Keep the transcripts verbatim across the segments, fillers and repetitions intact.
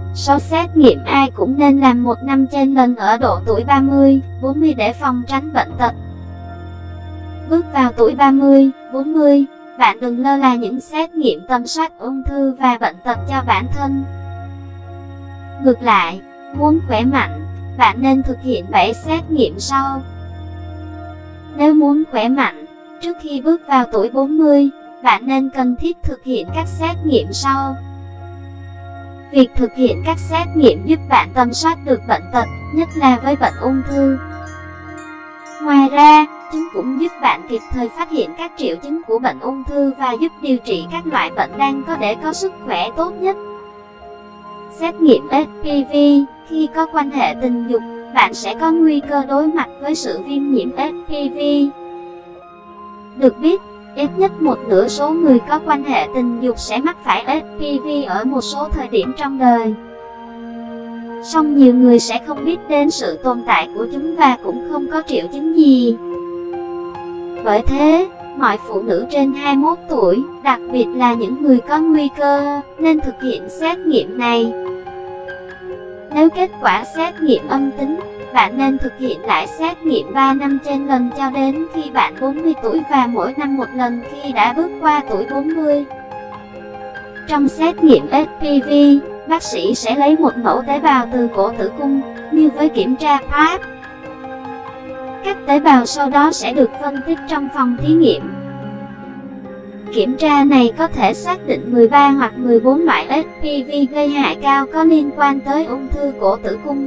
Sau xét nghiệm ai cũng nên làm một năm trên lần ở độ tuổi ba mươi, bốn mươi để phòng tránh bệnh tật. Bước vào tuổi ba mươi, bốn mươi, bạn đừng lơ là những xét nghiệm tầm soát ung thư và bệnh tật cho bản thân. Ngược lại, muốn khỏe mạnh, bạn nên thực hiện bảy xét nghiệm sau. Nếu muốn khỏe mạnh, trước khi bước vào tuổi bốn mươi, bạn nên cần thiết thực hiện các xét nghiệm sau. Việc thực hiện các xét nghiệm giúp bạn tầm soát được bệnh tật, nhất là với bệnh ung thư. Ngoài ra, chúng cũng giúp bạn kịp thời phát hiện các triệu chứng của bệnh ung thư và giúp điều trị các loại bệnh đang có để có sức khỏe tốt nhất. Xét nghiệm ếch pê vê. Khi có quan hệ tình dục, bạn sẽ có nguy cơ đối mặt với sự viêm nhiễm ếch pê vê. Được biết, ít nhất một nửa số người có quan hệ tình dục sẽ mắc phải ếch pê vê ở một số thời điểm trong đời. Song nhiều người sẽ không biết đến sự tồn tại của chúng và cũng không có triệu chứng gì. Bởi thế, mọi phụ nữ trên hai mươi mốt tuổi, đặc biệt là những người có nguy cơ, nên thực hiện xét nghiệm này. Nếu kết quả xét nghiệm âm tính, bạn nên thực hiện lại xét nghiệm ba năm trên lần cho đến khi bạn bốn mươi tuổi và mỗi năm một lần khi đã bước qua tuổi bốn mươi. Trong xét nghiệm ếch pê vê, bác sĩ sẽ lấy một mẫu tế bào từ cổ tử cung, như với kiểm tra pap. Các tế bào sau đó sẽ được phân tích trong phòng thí nghiệm. Kiểm tra này có thể xác định mười ba hoặc mười bốn loại ếch pê vê gây hại cao có liên quan tới ung thư cổ tử cung.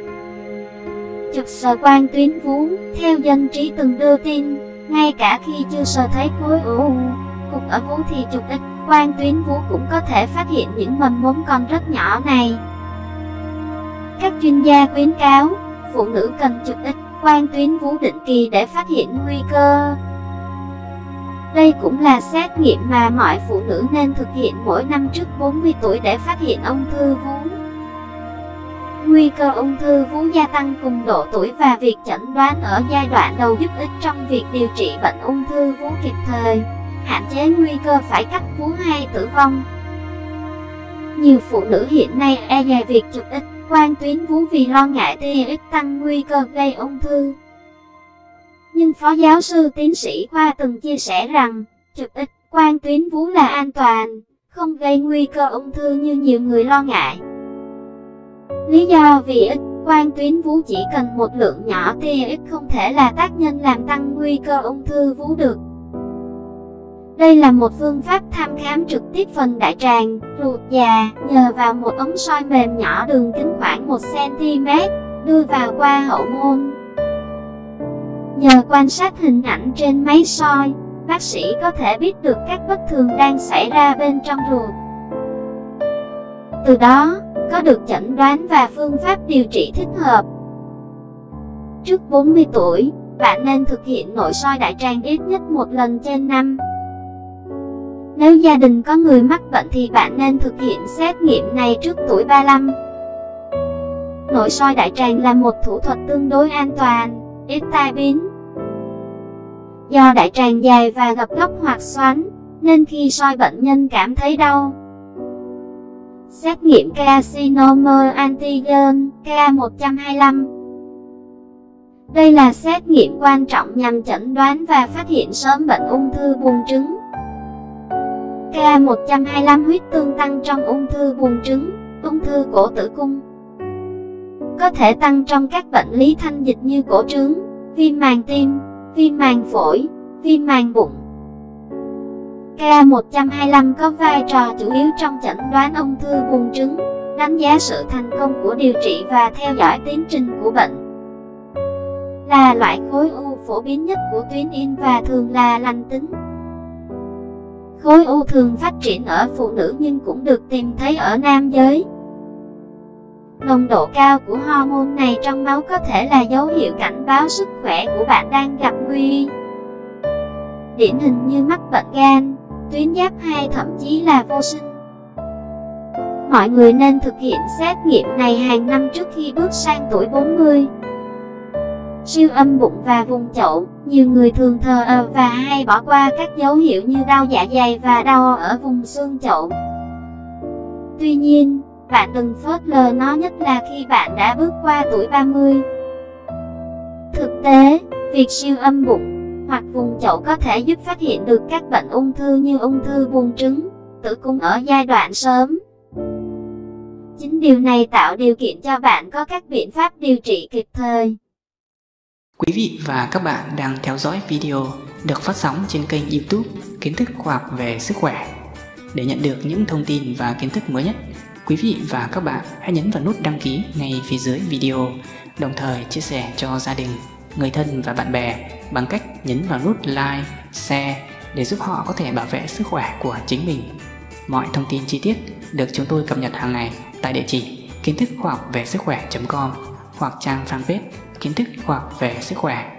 Chụp sờ quang tuyến vú. Theo dân trí từng đưa tin, ngay cả khi chưa sờ thấy khối u cục ở vú thì chụp X quang tuyến vú cũng có thể phát hiện những mầm mống còn rất nhỏ này. Các chuyên gia khuyến cáo, phụ nữ cần chụp X quang tuyến vú định kỳ để phát hiện nguy cơ. Đây cũng là xét nghiệm mà mọi phụ nữ nên thực hiện mỗi năm trước bốn mươi tuổi để phát hiện ung thư vú. Nguy cơ ung thư vú gia tăng cùng độ tuổi và việc chẩn đoán ở giai đoạn đầu giúp ích trong việc điều trị bệnh ung thư vú kịp thời, hạn chế nguy cơ phải cắt vú hay tử vong. Nhiều phụ nữ hiện nay e dè việc chụp X quang tuyến vú vì lo ngại tia X tăng nguy cơ gây ung thư. Nhưng Phó Giáo sư Tiến sĩ Khoa từng chia sẻ rằng, chụp X quang tuyến vú là an toàn, không gây nguy cơ ung thư như nhiều người lo ngại. Lý do vì X quang tuyến vú chỉ cần một lượng nhỏ tia X không thể là tác nhân làm tăng nguy cơ ung thư vú được. Đây là một phương pháp thăm khám trực tiếp phần đại tràng, ruột già, nhờ vào một ống soi mềm nhỏ đường kính khoảng một xăng ti mét, đưa vào qua hậu môn. Nhờ quan sát hình ảnh trên máy soi, bác sĩ có thể biết được các bất thường đang xảy ra bên trong ruột. Từ đó, có được chẩn đoán và phương pháp điều trị thích hợp. Trước bốn mươi tuổi, bạn nên thực hiện nội soi đại tràng ít nhất một lần trên năm. Nếu gia đình có người mắc bệnh thì bạn nên thực hiện xét nghiệm này trước tuổi ba mươi lăm. Nội soi đại tràng là một thủ thuật tương đối an toàn, ít tai biến. Do đại tràng dài và gập góc hoặc xoắn, nên khi soi bệnh nhân cảm thấy đau. Xét nghiệm carcinoma antigen K một hai lăm. Đây là xét nghiệm quan trọng nhằm chẩn đoán và phát hiện sớm bệnh ung thư buồng trứng. K một hai lăm huyết tương tăng trong ung thư buồng trứng, ung thư cổ tử cung. Có thể tăng trong các bệnh lý thanh dịch như cổ trướng, viêm màng tim, viêm màng phổi, viêm màng bụng. K một hai lăm có vai trò chủ yếu trong chẩn đoán ung thư buồng trứng, đánh giá sự thành công của điều trị và theo dõi tiến trình của bệnh. Là loại khối u phổ biến nhất của tuyến yên và thường là lành tính. Khối u thường phát triển ở phụ nữ nhưng cũng được tìm thấy ở nam giới. Nồng độ cao của hormone này trong máu có thể là dấu hiệu cảnh báo sức khỏe của bạn đang gặp nguy. Điển hình như mắc bệnh gan, tuyến giáp hay thậm chí là vô sinh. Mọi người nên thực hiện xét nghiệm này hàng năm trước khi bước sang tuổi bốn mươi. Siêu âm bụng và vùng chậu, nhiều người thường thờ ơ và hay bỏ qua các dấu hiệu như đau dạ dày và đau ở vùng xương chậu. Tuy nhiên, bạn đừng phớt lờ nó, nhất là khi bạn đã bước qua tuổi ba mươi. Thực tế, việc siêu âm bụng hoặc vùng chậu có thể giúp phát hiện được các bệnh ung thư như ung thư buồng trứng, tử cung ở giai đoạn sớm. Chính điều này tạo điều kiện cho bạn có các biện pháp điều trị kịp thời. Quý vị và các bạn đang theo dõi video được phát sóng trên kênh YouTube Kiến thức khoa học về sức khỏe. Để nhận được những thông tin và kiến thức mới nhất, quý vị và các bạn hãy nhấn vào nút đăng ký ngay phía dưới video, đồng thời chia sẻ cho gia đình, người thân và bạn bè bằng cách nhấn vào nút like, share để giúp họ có thể bảo vệ sức khỏe của chính mình. Mọi thông tin chi tiết được chúng tôi cập nhật hàng ngày tại địa chỉ kiến thức khoa học về sức khỏe chấm com hoặc trang fanpage Kiến thức khoa học về sức khỏe.